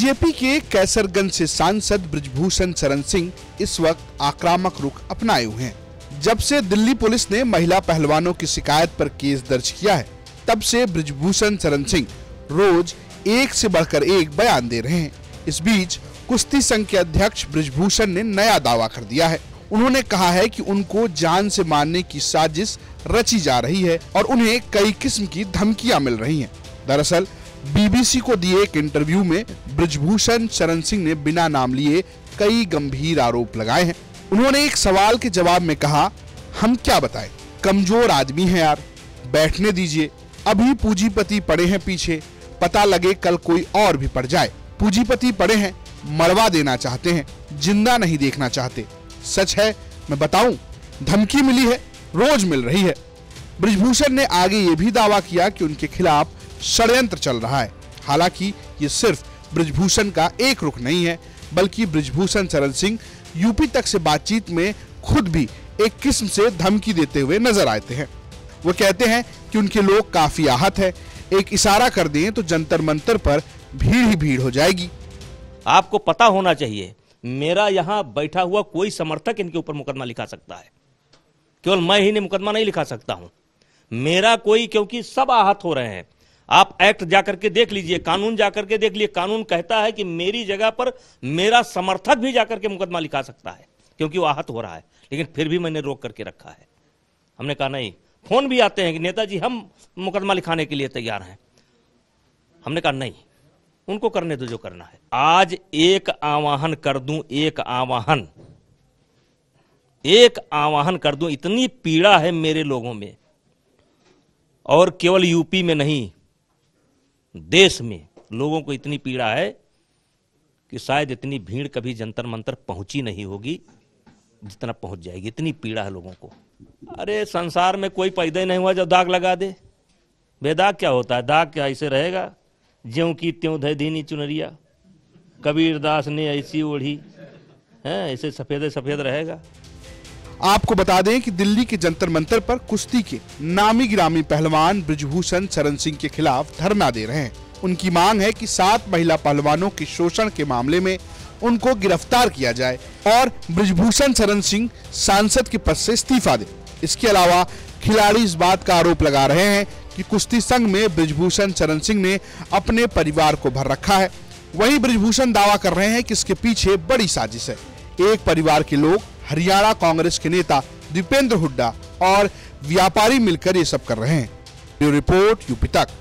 BJP के कैसरगंज से सांसद बृजभूषण शरण सिंह इस वक्त आक्रामक रुख अपनाए हुए हैं। जब से दिल्ली पुलिस ने महिला पहलवानों की शिकायत पर केस दर्ज किया है, तब से बृजभूषण शरण सिंह रोज एक से बढ़कर एक बयान दे रहे हैं। इस बीच कुश्ती संघ के अध्यक्ष बृजभूषण ने नया दावा कर दिया है। उन्होंने कहा है कि उनको जान से मारने की साजिश रची जा रही है और उन्हें कई किस्म की धमकियां मिल रही हैं। दरअसल बीबीसी को दिए एक इंटरव्यू में बृजभूषण शरण सिंह ने बिना नाम लिए कई गंभीर आरोप लगाए हैं। उन्होंने एक सवाल के जवाब में कहा, हम क्या बताएं, कमजोर आदमी है यार, बैठने दीजिए, अभी पूंजीपति पड़े हैं पीछे, पता लगे कल कोई और भी पड़ जाए। पूंजीपति पड़े हैं, मरवा देना चाहते हैं, जिंदा नहीं देखना चाहते। सच है, मैं बताऊं, धमकी मिली है, रोज मिल रही है। बृजभूषण ने आगे ये भी दावा किया कि उनके खिलाफ षड्यंत्र चल रहा है। हालांकि ये सिर्फ बृजभूषण का एक रुख नहीं है, बल्कि बृजभूषण शरण सिंह यूपी तक से बातचीत में खुद भी एक किस्म से धमकी देते हुए नजर आते हैं। वो कहते हैं कि उनके लोग काफी आहत है, एक इशारा कर दें तो जंतर मंतर पर भीड़ ही भीड़ हो जाएगी। आपको पता होना चाहिए, मेरा यहाँ बैठा हुआ कोई समर्थक इनके ऊपर मुकदमा लिखा सकता है। केवल मैं ही ने मुकदमा नहीं लिखा सकता हूं, मेरा कोई, क्योंकि सब आहत हो रहे हैं। आप एक्ट जाकर के देख लीजिए, कानून जाकर के देख लीजिए, कानून कहता है कि मेरी जगह पर मेरा समर्थक भी जाकर के मुकदमा लिखा सकता है, क्योंकि वो आहत हो रहा है। लेकिन फिर भी मैंने रोक करके रखा है। हमने कहा नहीं, फोन भी आते हैं कि नेताजी हम मुकदमा लिखाने के लिए तैयार हैं। हमने कहा नहीं, उनको करने दो जो करना है। आज एक आह्वान कर दूं, एक आह्वान कर दूं, इतनी पीड़ा है मेरे लोगों में, और केवल यूपी में नहीं, देश में लोगों को इतनी पीड़ा है कि शायद इतनी भीड़ कभी जंतर मंतर पहुंची नहीं होगी जितना पहुंच जाएगी। इतनी पीड़ा है लोगों को। अरे संसार में कोई पैदा ही नहीं हुआ जो दाग लगा दे। बेदाग क्या होता है? दाग क्या ऐसे रहेगा, ज्यों की त्यों धय दीनी चुनरिया, कबीरदास ने ऐसी ओढ़ी है, ऐसे सफेद सफेद रहेगा। आपको बता दें कि दिल्ली के जंतर मंतर पर कुश्ती के नामी गिरामी पहलवान बृजभूषण शरण सिंह के खिलाफ धरना दे रहे हैं। उनकी मांग है कि 7 महिला पहलवानों के शोषण के मामले में उनको गिरफ्तार किया जाए और बृजभूषण शरण सिंह सांसद के पद से इस्तीफा दे। इसके अलावा खिलाड़ी इस बात का आरोप लगा रहे हैं कि कुश्ती संघ में बृजभूषण शरण सिंह ने अपने परिवार को भर रखा है। वहीं बृजभूषण दावा कर रहे हैं कि इसके पीछे बड़ी साजिश है। एक परिवार के लोग, हरियाणा कांग्रेस के नेता दीपेंद्र हुड्डा और व्यापारी मिलकर ये सब कर रहे हैं। ब्यूरो रिपोर्ट, यूपी तक।